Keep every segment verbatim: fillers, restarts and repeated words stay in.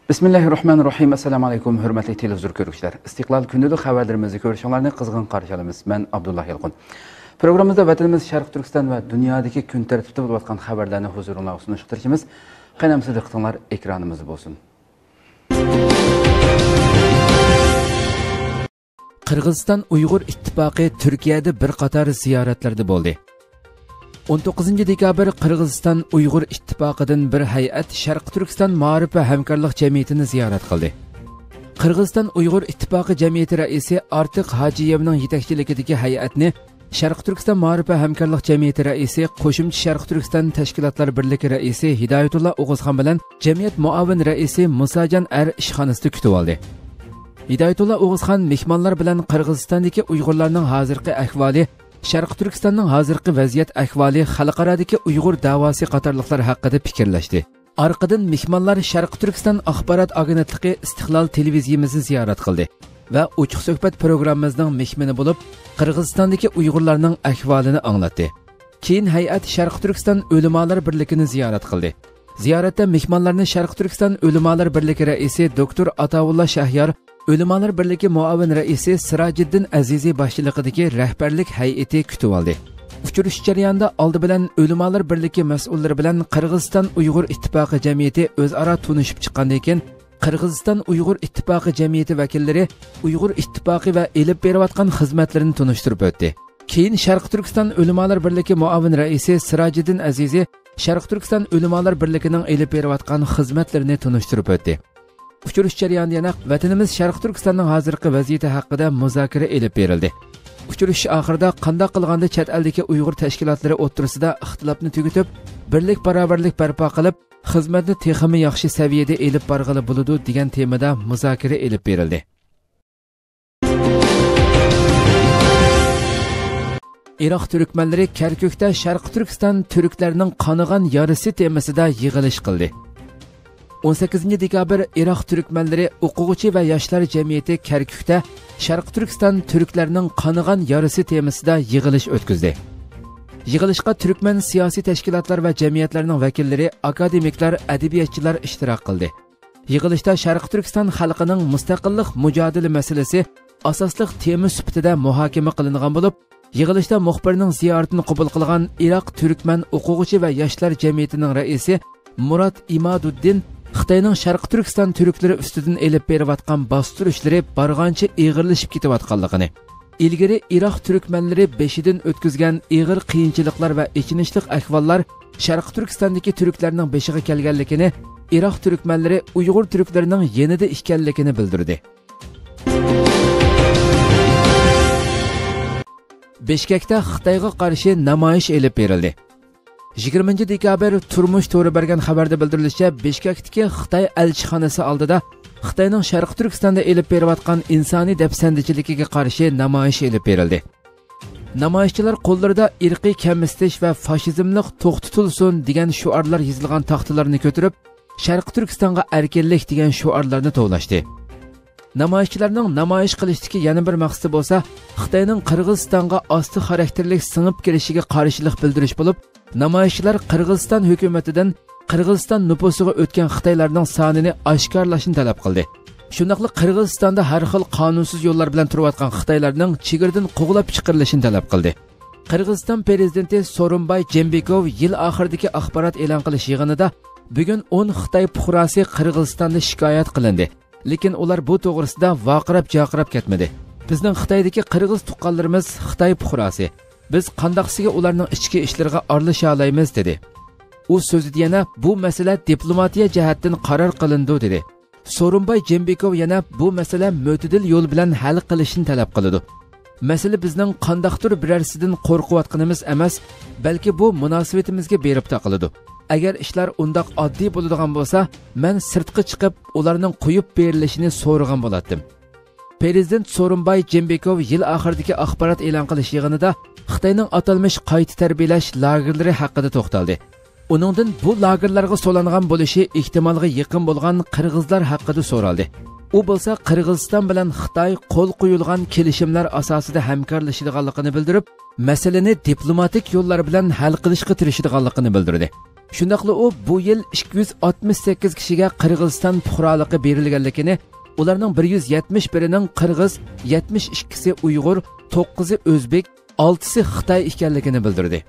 Bismillahirrahmanirrahim. Assalamu alaykum, hurmatli televizor ko'ruvchilar. Istiqlol kundalik xabarlarimizni ko'rishinglarni qizg'in qarshi olamiz. Men Abdullah Yalqin. Programmamizda vatanimiz Sharq Turkiston va dunyodagi kun tartibida bo'layotgan xabarlarni huzuringizga sunishtirishimiz. Qaynamsiz diqqatinglar ekranimizda bo'lsin. Qirg'iziston Uyg'ur ittifoqi Turkiyada bir qator ziyoratlarda bo'ldi. o'n to'qqizinchi dekabr Qirg'iziston Uyg'ur ittifoqidan bir hay'at Sharq Turkiston ma'rif va hamkorlik jamiyatini ziyorat qildi. Qirg'iziston Uyg'ur ittifoqi jamiyati raisi Ortiq Hojiyevning yetakchiligidagi hay'atni Sharq Turkiston ma'rif va hamkorlik jamiyati raisi, qo'shimcha Sharq Turkiston tashkilotlar birligi raisi Hidoyatullo O'g'izxon bilan jamiyat muavin raisi Musajon Ar ishxonasida kutib oldi. Hidoyatullo O'g'izxon mehmonlar bilan Qirg'izistondagi Uyg'urlarning hozirgi ahvoli, Sharq Turkistonning hozirgi vaziyat ahvoli, xalqarodagi Uyg'ur da'vosi qatorliqlar haqida fikrlashdi. Orqadan mehmonlar Sharq Turkiston axborot agentligi Istiqlol televiziyamizni ziyorat qildi va ochiq suhbat programmamizning mehmoni bo'lib, Qirg'izistondagi Uyg'urlarning ahvolini anglatdi. Keyin hay'at Sharq Turkiston ulamolar birligini ziyorat qildi. Ziyoratda mehmonlarni Sharq Turkiston ulamolar birligi raisi doktor Atavulla Shahyor, Ulamolar birligi muavin raisi Sirajiddin Azizi boshchiligidagi rahbarlik hay'ati kutib oldi. Uchrashuv jarayonida oldi bilan Ulamolar birligi mas'ullari bilan Qirg'iziston Uyg'ur ittifoqi jamiyati o'zaro tunishib chiqqandan keyin Qirg'iziston Uyg'ur ittifoqi jamiyati vakillari Uyg'ur ittifoqi va elib berayotgan xizmatlarini tunishtirib o'tdi. Keyin Sharq Turkiston Ulamolar birligi muavin raisi Sirajiddin Azizi Sharq Turkiston Ulamolar birligining elib berayotgan xizmatlarini tunishtirib o'tdi. Uchrashuv jarayonida yana vatanimiz Sharq Turkistonning hozirgi vaziyati haqida muzokara elib berildi. Uchrashuv oxirida qanday qilganda chet eldagi Uyg'ur tashkilotlari o'rtasida ixtilofni tugatib, birlik barobarlik barpo qilib, xizmatni texmi yaxshi saviyada elib borg'ili bo'ladi degan temada muzokara elib berildi. Iroq turkmanlari Kerkukda Sharq Turkiston turklarining qonigan yarisi temasida yig'ilish qildi. o'n sakkizinchi dekabr Iroq turkmanlari o'quvchi va yoshlar jamiyati Kerkukda Sharq Turkiston turklarining qonigan yarisi temasida yig'ilish o'tkazdi. Yig'ilishga turkman siyosiy tashkilotlar va jamiyatlarning vakillari, akademiklar, adabiyotchilar ishtirok qildi. Yig'ilishda Sharq Turkiston xalqining mustaqillik mujodala masalasi asosli tema sifatida muhokama qilingan bo'lib, yig'ilishda muxbirning ziyoratini qabul qilgan Iroq turkman o'quvchi va yoshlar jamiyatining raisi Murat Imaduddin Xitoyning Sharq Turkiston turklari ustidan elib berayotgan bostirishlar barg'ancha ig'irlashib ketayotganligini, ilgari Iroq turkmanlari beshidan o'tkazgan ig'ir qiyinchiliklar va ichinishlik ahvollar Sharq Turkistondagi turklarning beshiga kelganligini, Iroq turkmanlari Uyg'ur turklarining yanida ekanligini bildirdi. Bishkekda Xitoyga qarshi namoyish elib berildi. yigirmanchi dekabr turmush to'ri bergan xabarda bildirilishicha, Bishkekdagi Xitoy elchixonasi oldida Xitoyning Sharq Turkistonda elib berayotgan insoniy dafsandichiligiga qarshi namoyish elib berildi. Namoyishchilar qo'llarida irqiy kamsitish va fashizmlik to'xtatilsin degan shuarlar yozilgan taxtalarni ko'tarib, Sharq Turkistonga erkinlik degan shuarlarni tovlashdi. Namoyishchilarning namoyish qilishdagi yana bir maqsadi bo'lsa, Xitoyning Qirg'izistonga osti xarakterlik singib kirishiga qarshilik bildirish bo'lib, namoyishchilar Qirg'iziston hukumatidan Qirg'iziston nufusiga o'tgan Xitoylarning sonini oshkorlashni talab qildi. Shundaqli Qirg'izistonda har xil qonunsiz yo'llar bilan turayotgan Xitoylarning chegirdan quvlab chiqarilishini talab qildi. Qirg'iziston prezidenti So'rinboy Jeenbekov yil oxiridagi axborot e'lon qilish yig'inida bugun o'n Xitoy fuqarosi Qirg'izistonda shikoyat qilindi, lekin ular bu to'g'risida vaqirab-jaqirab ketmadi. Bizning Xitoydagi qirg'iz tuqqanlarimiz Xitoy fuqarosi. Biz qandaqsiga ularning ichki ishlariga aralasha olamiz dedi. U so'zida yana bu masala diplomatiya jihatdan qaror qilindi dedi. So'rinboy Jeenbekov yana bu masala mo'tadil yo'l bilan hal qilishni talab qiladi. Masala bizning qandaqdir birarsidan qo'rqayotganimiz emas, balki bu munosabatimizga berib taqiladi. Agar ishlar undaq oddiy bo'ladigan bo'lsa, men sirtqa chiqib ularning qo'yib berilishini so'ragan bo'lardim. Prezident So'rinboy Jeenbekov yil oxiridagi axborot e'lon qilish yig'inida Xitoyning atalmish qayta tarbiyalash lagerlari haqida to'xtaldi. Uningdan bu lagerlarga so'langan bo'lishi ehtimolga yaqin bo'lgan qirg'izlar haqida so'raldi. U bo'lsa Qirg'iziston bilan Xitoy qo'l qo'yilgan kelishimlar asosida hamkorlashadiganligini bildirib, masalani diplomatik yo'llar bilan hal qilishga tirishadiganligini bildirdi. Shundaqla u bu yil ikki yuz oltmish sakkiz kishiga Qirg'iziston fuqaroligi berilganligini, ularning bir yuz yetmish birining Qirg'iz, yetmish ikkisi Uyg'ur, to'qqizi o'zbek, oltisi Xitoy ekanligini bildirdi.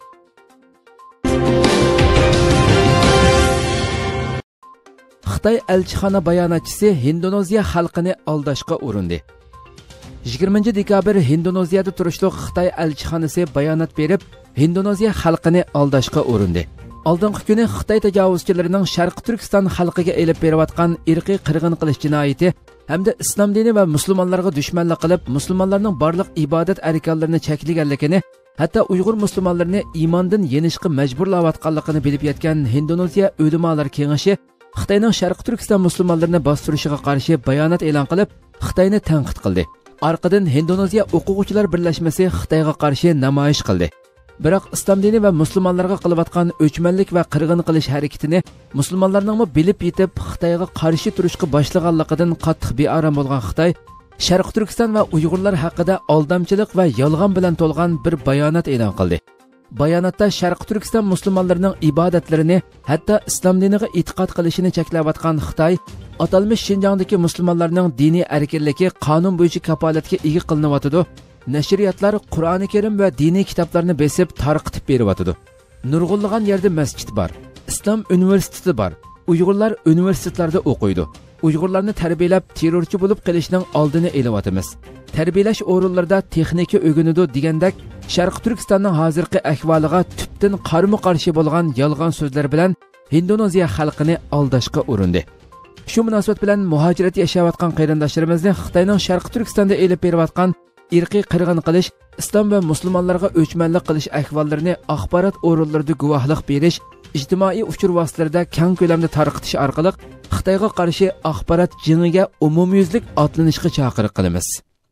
Xitoy elchixona bayonotchisi Indoneziya xalqini aldashga urindi. yigirmanchi dekabr Indoneziyada turishliq Xitoy elchixonasi bayonot berib, Indoneziya xalqini aldashga urindi. Oldingi kuni Xitoy tajovuzchilarining Sharq Turkiston xalqiga elib berayotgan irqiy qirg'in qilish jinoyati hamda islom dini va musulmonlarga dushmanlik qilib, musulmonlarning barliq ibodat arkonlarini cheklaganligini, hatto Uyg'ur musulmonlarini iymondan yenishga majburlayotganligini bilib yetgan Indoneziya ulamolar kengashi Xitoyning Sharq Turkiston musulmonlarini bostirishiga qarshi bayonot e'lon qilib, Xitoyni tanqid qildi. Orqadan Indoneziya o'quvchilar birlashmasi Xitoyga qarshi namoyish qildi. Biroq islom dini va musulmonlarga qilayotgan o'chmanlik va qirg'in qilish harakatini musulmonlarning bilib yetib Xitoyga qarshi turishga boshlaganligidan qattiq bearam bo'lgan Xitoy Sharq Turkiston va Uyg'urlar haqida aldamchilik va yolg'on bilan to'lgan bir bayonot e'lon qildi. Bayonotda Sharq Turkiston musulmonlarining ibodatlarini, hatto islom diniga e'tiqod qilishini cheklayotgan Xitoy atalmish Xinjiangdagi musulmonlarning diniy erkinligi qonun bo'yicha kafolatga ega qilinayotdi. Nashriyatlar Qur'oni Karim va diniy kitoblarni besib tarqitib beryapti. Nurg'unlagan yerda masjid bor, islom universiteti bor. Uyg'urlar universitetlarda o'qiydi. Uyg'urlarni tarbiyalab terrorchi bo'lib qilishning oldini olyapmiz. Tarbiyalash o'rinlarida texnika o'rganadi degandek, Sharq Turkistonning hozirgi ahvoliga tubdan qarama-qarshi bo'lgan yolg'on so'zlar bilan Indoneziya xalqini aldashga urindi. Shu munosabat bilan muhojirat yashayotgan qarindoshlarimizni Xitoyning Sharq Turkistonda elib berayotgan irqiy qirg'in qilish, islom va musulmonlarga o'chmanlik qilish ahvollarini axborot o'rinlarida guvohlik berish, ijtimoiy uchur vositalarida keng ko'lamda tarqitish orqali Xitoyga qarshi axborot jingiga umumyuzlik otlanishga chaqiriq qilamiz.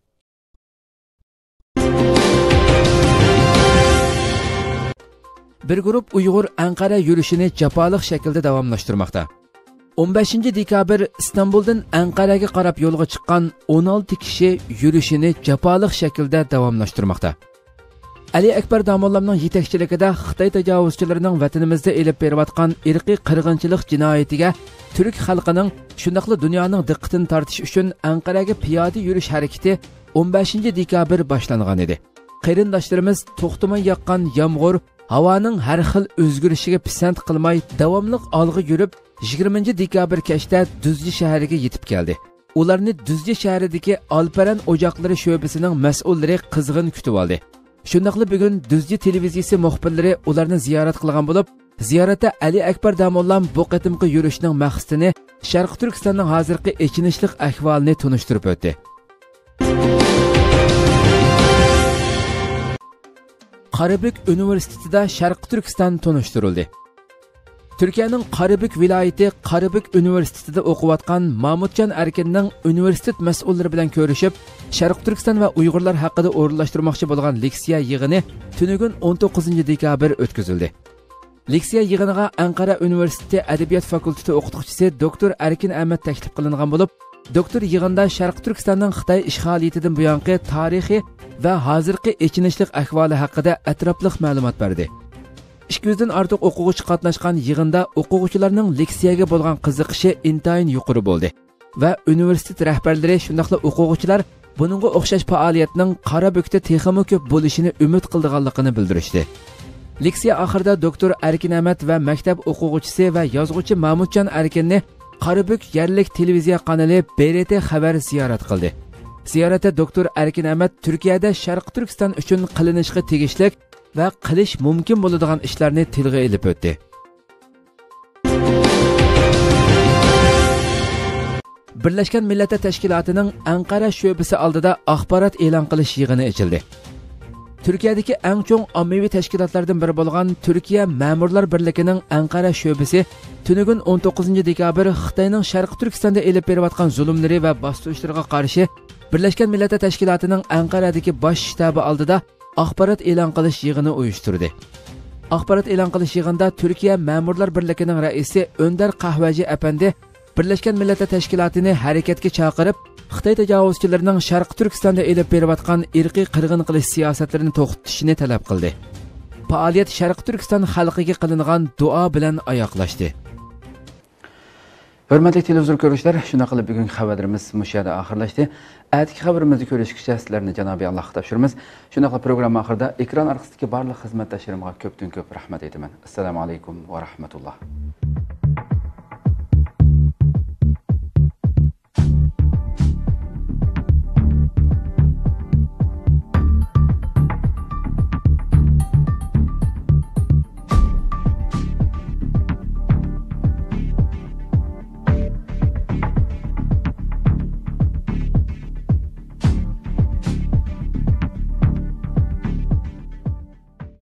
Bir guruh Uyg'ur Anqara yurishini jafoliq shaklda davomlashtirmoqda. o'n beshinchi dekabr Istanbuldan Anqaraga qarab yo'lga chiqqan o'n olti kishi yurishini jafoliq shaklda davomlashtirmoqda. Ali Akbar Damollamning yetakchiligida Xitoy tajovuzchilarining vatanimizda elib berayotgan irqiy qirg'inchilik jinoyatiga Turk xalqining, shundaqla dunyoning diqqatini tortish uchun Anqaraga piyoda yurish harakati o'n beshinchi dekabr boshlangan edi. Qarindoshlarimiz to'xtamay yoqqan yomg'ir, havoning har xil o'zgarishiga pisand qilmay davomli olg'a yurib, yigirmanchi dekabr kechda Duzli shahriga yetib keldi. Ularni Duzli shahridagi Alparan o'joqlari sho'basining mas'ullari qizg'in kutib oldi. Shundaqli bugun Duzli televiziyasi muxbirlari ularni ziyorat qilgan bo'lib, ziyoratda Ali Akbar Damollam bu qatimqi yurishning maqsadini, Sharq Turkistonning hozirgi echinishlik ahvolini tunishtirib o'tdi. Qarabük universitetida Sharq Turkiston tunishtirildi. Turkiyaning Qarabük viloyati Qarabük universitetida o'qiyotgan Mahmudjon Erkinning universitet mas'ullari bilan ko'rishib, Sharq Turkiston va Uyg'urlar haqida o'rinlashtirmoqchi bo'lgan leksiya yig'ini tunugun o'n to'qqizinchi dekabr o'tkazildi. Leksiya yig'iniga Anqara universiteti adabiyot fakulteti o'qituvchisi doktor Erkin Ahmad taklif qilingan bo'lib, doktor yig'inda Sharq Turkistonning Xitoy ishg'oliyatidan buyongi tarixi va hozirgi echinishlik ahvoli haqida atrofli ma'lumot berdi. ikki yuzdan ortiq o'quvchi qatnashgan yig'inda o'quvchilarning leksiyaga bo'lgan qiziqishi intayin yuqori bo'ldi va universitet rahbarlari shundaqla o'quvchilar buningga o'xshash faoliyatning Qarabükda texmi ko'p bo'lishini umid qilganligini bildirishdi. Leksiya oxirida doktor Erkin Ahmad va maktab o'quvchisi va yozuvchi Mahmudjon Erkinni Qarabük yerlik televiziya kanali B R T xabar ziyorat qildi. Ziyoratda doktor Erkin Ahmad Turkiyada Sharq Turkiston uchun qilinishga tegishlik va qilish mumkin bo'ladigan ishlarni tilga olib o'tdi. Birlashgan Millatlar Tashkilotining Anqara sho'basi oldida axborot e'lon qilish yig'ini ochildi. Turkiyadagi eng chong ommaviy tashkilotlardan biri bo'lgan Turkiya Ma'murlar birligining Anqara sho'basi tunugun o'n to'qqizinchi dekabr Xitoyning Sharq Turkistonda elib berayotgan zulmlari va bostirishlarga qarshi Birlashgan Millatlar Tashkilotining Anqaradagi bosh shtabi oldida axborot e'lon qilish yig'ini uyushtirdi. Axborot e'lon qilish yig'inida Turkiya Ma'murlar birligining raisi Önder Qahvaji apandi Birlashgan Millatlar Tashkilotini harakatga chaqirib, Xitoy tajovuzchilarining Sharq Turkistonda elib berayotgan irqiy qirg'in qilish siyosatlarini to'xtatishni talab qildi. faoliyat Sharq Turkiston xalqiga qilingan duo bilan oyoqlashdi. Hörmətli televizor görüşlər, şuna qılıb bugün xəbərlərimiz müşahidə axırlaşdı. Ətiki xəbərimizi görüşküçə sizlərni Cənab-ı Allah tapşırırıq. Şuna qılıb proqram axırda ekran arxasındakı barlıq xidmətdaşlarıma köpdən köp rəhmət edirəm. Assalamu alaykum və rahmetullah.